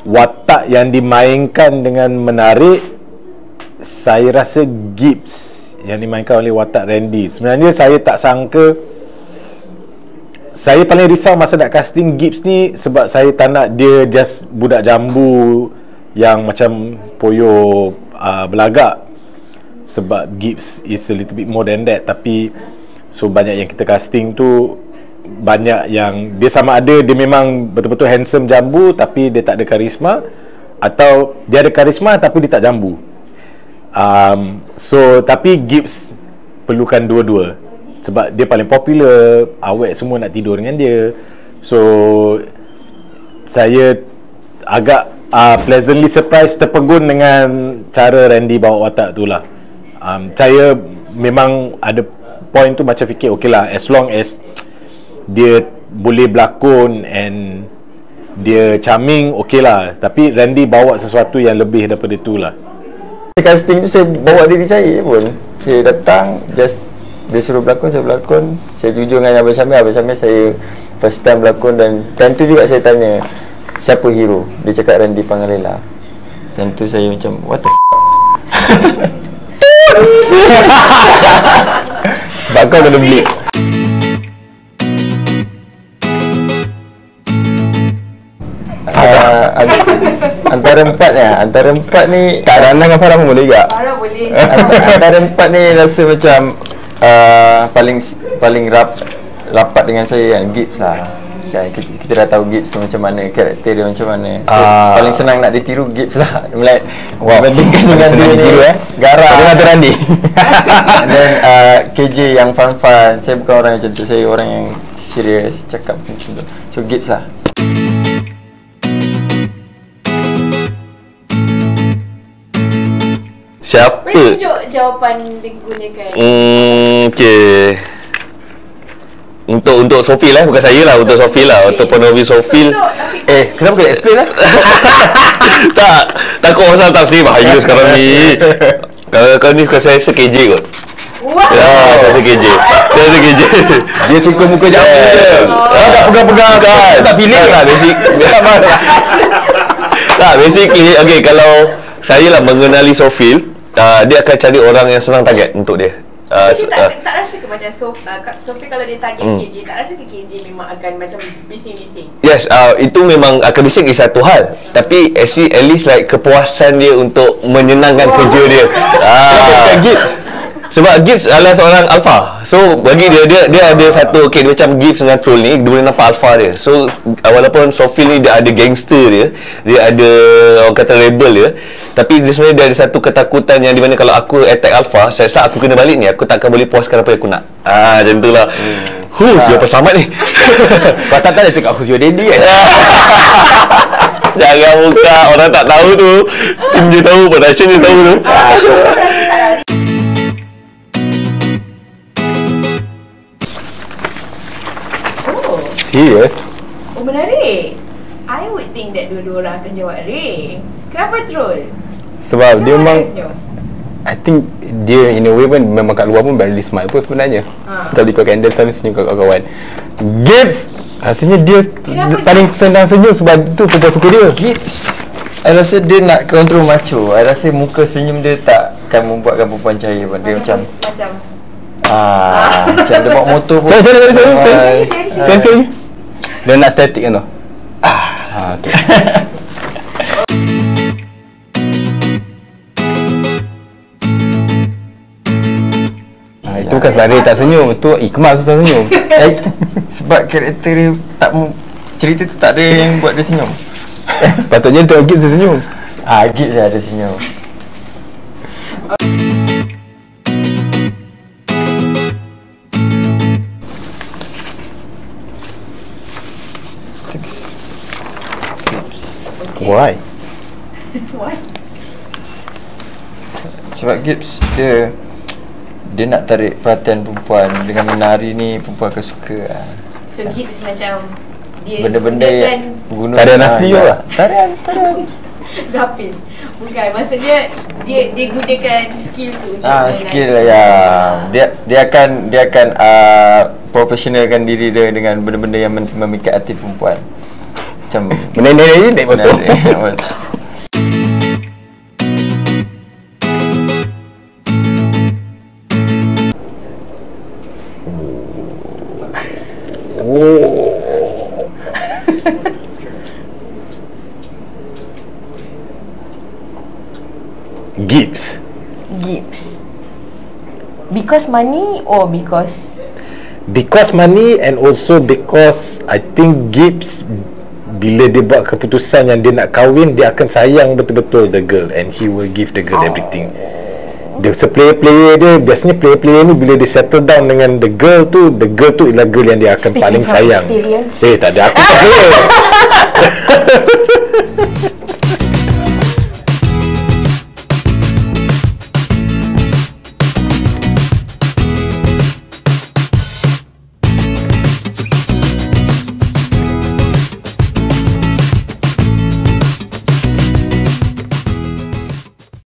watak yang dimainkan dengan menarik, saya rasa Gibbs yang dimainkan oleh watak Randy. Sebenarnya saya tak sangka, saya paling risau masa nak casting Gibbs ni sebab saya tak nak dia just budak jambu yang macam poyo belagak, sebab Gibbs is a little bit more than that. Tapi so banyak yang kita casting tu, banyak yang dia sama ada dia memang betul-betul handsome jambu tapi dia tak ada karisma, atau dia ada karisma tapi dia tak jambu. So tapi Gibbs perlukan dua-dua sebab dia paling popular, awet semua nak tidur dengan dia. So saya agak pleasantly surprised, terpegun dengan cara Randy bawa watak tu lah. Saya memang ada point tu macam fikir okay lah, as long as dia boleh berlakon and dia charming, okay lah. Tapi Randy bawa sesuatu yang lebih daripada tu lah. Casting tu saya bawa diri saya pun. Saya datang, just dia suruh berlakon, saya berlakon. Saya jujur dengan Abang Syamil, saya first time berlakon. Dan time tu juga saya tanya siapa hero. Dia cakap Randy Pangalila. Time tu saya macam what the sebab kau kena beli. Antara empat ni tak ada dengan Farah pun boleh juga. Farah boleh. Antara empat ni rasa macam paling rapat dengan saya kan, Gibbs lah. Kita dah tahu Gibbs tu macam mana, karakter dia macam mana. So paling senang nak ditiru Gibbs lah. Berbandingkan dengan dia ni garang. Dengan Randy. Dan KJ yang fun-fun. Saya bukan orang macam tu. Saya orang yang serius, cakap macam tu. So Gibbs lah. Siapa? Tunjuk jawapan digunakan. Okay. Untuk Sofil lah, bukan saya lah, untuk Sofil lah, untuk Ponovi Sofil. Kenapa kena explain lah? Tak, takut pasal tafsir bahaya sekarang ni. Kalau ni suka saya KJ kot. Wah. Ya, saya KJ. Dia rasa KJ. Dia suka muka jauh je. Tak pegang-pegang kan. Tak pilih lah basic. Tak, basically okay, kalau saya lah mengenali Sofil, dia akan cari orang yang senang target untuk dia. Tak rasa ke macam Sophie kalau dia target KJ, tak rasa ke KJ memang akan macam bising-bising? Yes, itu memang akan bising is satu hal. Tapi at least like kepuasan dia untuk menyenangkan kerja dia. Gibbs. Sebab Gibbs adalah seorang alpha. So bagi dia ada satu dia macam Gibbs dengan Troll ni, dia boleh nampak alpha dia. So walaupun Sophie ni dia ada gangster dia ada orang kata rebel dia, tapi dia sebenarnya dia ada satu ketakutan yang di mana kalau aku attack alpha, saya rasa aku kena balik ni, aku takkan boleh puaskan apa yang aku nak. Macam tu lah. Siapa selamat ni? Kau tak ada cakap who's your daddy kan? Jangan buka, orang tak tahu tu. Tim je tahu, production je tahu tu. Serius? Oh, menarik. I would think that dua-dua orang akan jawab Ray. Kenapa Troll? Sebab dia memang, senyum? I think dia in a way pun memang kat luar pun very smart pun sebenarnya. Tadi kau Kendall selalu senyum kat kawan-kawan. Gibbs rasanya dia paling senang senyum sebab tu perempuan suka dia. Gibbs, I rasa dia nak kontrol macho. I rasa muka senyum dia tak akan membuatkan perempuan cahaya pun. Dia macam macam dia bawa motor pun. Sorry. Dia nak static kan tu? Okay. Itu bukan sebab dia tak senyum. Itu Iqmal susah senyum. Sebab karakter dia tak cerita tu tak ada yang buat dia senyum. Patutnya untuk Gibbs dia senyum. Gibbs lah ada senyum. Why? Why? Sebab Gibbs dia nak tarik perhatian perempuan. Dengan menari ni perempuan akan suka. So Gibbs macam dia benda-benda yang guna tarian asli lah. Tarian Zapin. Bukan, maksudnya dia gunakan skill tu. Skill ya. Dia akan profesionalkan diri dia dengan benda-benda yang memikat hati perempuan. Macam Menaik-naik naik motor. Gibbs. Because money or because Because money, and also because I think Gibbs, bila dia buat keputusan yang dia nak kahwin, dia akan sayang betul-betul the girl, and he will give the girl everything. Dia player dia, biasanya player ni bila dia settle down dengan the girl tu ialah girl yang dia akan Speaking paling from sayang. experience. Tak ada, aku tak player.